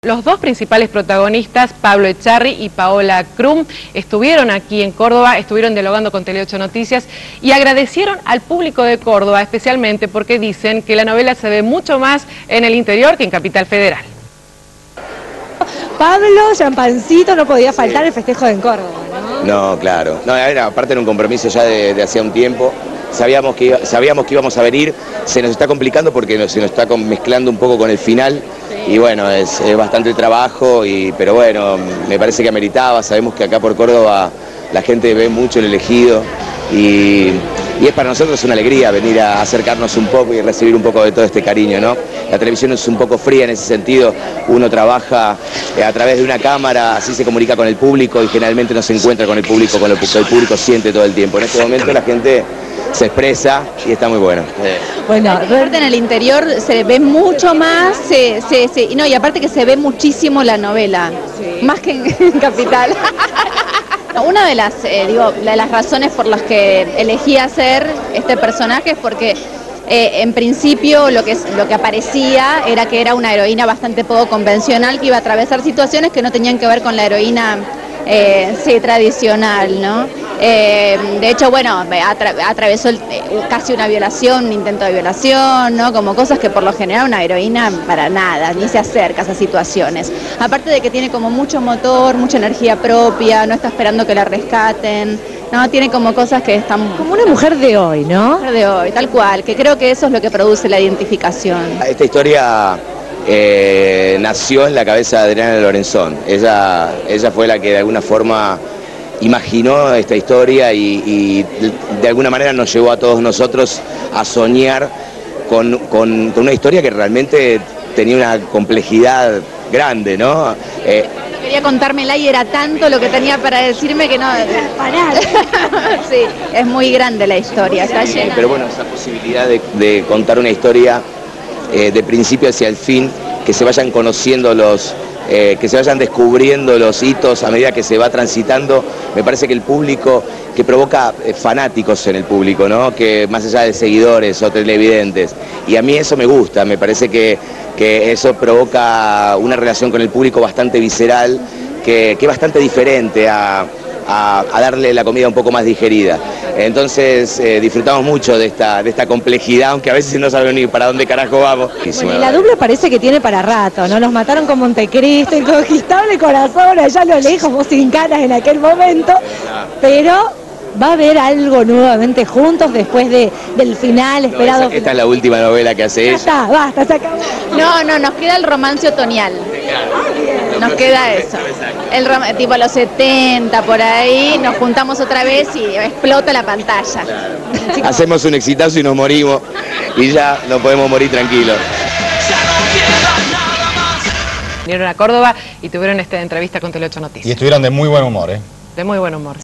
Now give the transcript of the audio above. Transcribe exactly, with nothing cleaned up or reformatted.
Los dos principales protagonistas, Pablo Echarri y Paola Krum, estuvieron aquí en Córdoba, estuvieron dialogando con Tele ocho Noticias y agradecieron al público de Córdoba, especialmente porque dicen que la novela se ve mucho más en el interior que en Capital Federal. Pablo, champancito, no podía faltar el festejo en Córdoba, ¿no? No, claro. No, era, aparte era un compromiso ya de, de hacía un tiempo. Sabíamos que, iba, sabíamos que íbamos a venir, se nos está complicando porque no, se nos está mezclando un poco con el final. Sí. Y bueno, es, es bastante trabajo, y, pero bueno, me parece que ameritaba. Sabemos que acá por Córdoba la gente ve mucho el elegido y, y es para nosotros una alegría venir a acercarnos un poco y recibir un poco de todo este cariño, ¿no? La televisión es un poco fría en ese sentido, uno trabaja a través de una cámara, así se comunica con el público y generalmente no se encuentra con el público, con lo que el público siente todo el tiempo. En este momento la gente se expresa y está muy bueno. Bueno, aparte en el interior se ve mucho más, se, se, se, no, y aparte que se ve muchísimo la novela, sí. Más que en, en Capital. Una de las, eh, digo, de las razones por las que elegí hacer este personaje es porque eh, en principio lo que, lo que aparecía era que era una heroína bastante poco convencional, que iba a atravesar situaciones que no tenían que ver con la heroína eh, sí, tradicional, ¿no? Eh, de hecho, bueno, atra atravesó el, eh, casi una violación, un intento de violación, ¿no? Como cosas que por lo general una heroína para nada, ni se acerca a esas situaciones. Aparte de que tiene como mucho motor, mucha energía propia, no está esperando que la rescaten, ¿no? Tiene como cosas que están... Como una mujer de hoy, ¿no? Mujer de hoy, tal cual, que creo que eso es lo que produce la identificación. Esta historia eh, nació en la cabeza de Adriana Lorenzón. Ella, ella fue la que de alguna forma imaginó esta historia y, y de alguna manera nos llevó a todos nosotros a soñar con, con, con una historia que realmente tenía una complejidad grande, ¿no? Eh, Quería contármela y era tanto lo que tenía para decirme que no... Parar. Sí, es muy grande la historia, está sí, llena. Pero bueno, esa posibilidad de, de contar una historia eh, de principio hacia el fin, que se vayan conociendo los... Eh, que se vayan descubriendo los hitos a medida que se va transitando, me parece que el público, que provoca eh, fanáticos en el público, ¿no? Que más allá de seguidores o televidentes, y a mí eso me gusta, me parece que, que eso provoca una relación con el público bastante visceral, que, que es bastante diferente a, a, a darle la comida un poco más digerida. Entonces eh, disfrutamos mucho de esta, de esta complejidad, aunque a veces no sabemos ni para dónde carajo vamos. Bueno, y la dupla parece que tiene para rato, ¿no? Los mataron con Montecristo, Inconquistable Corazón, allá a lo lejos, vos sin caras en aquel momento, pero va a haber algo nuevamente juntos después de, del final esperado. No, esa, esta es la última novela que hace ella. Ya está, basta, se acabó. No, no, nos queda el romance otoñal. Nos queda eso. El tipo los setenta, por ahí, nos juntamos otra vez y explota la pantalla. Claro. Hacemos un exitazo y nos morimos y ya no podemos morir tranquilos. Vinieron a Córdoba y tuvieron esta entrevista con Tele ocho Noticias. Y estuvieron de muy buen humor, ¿eh? De muy buen humor.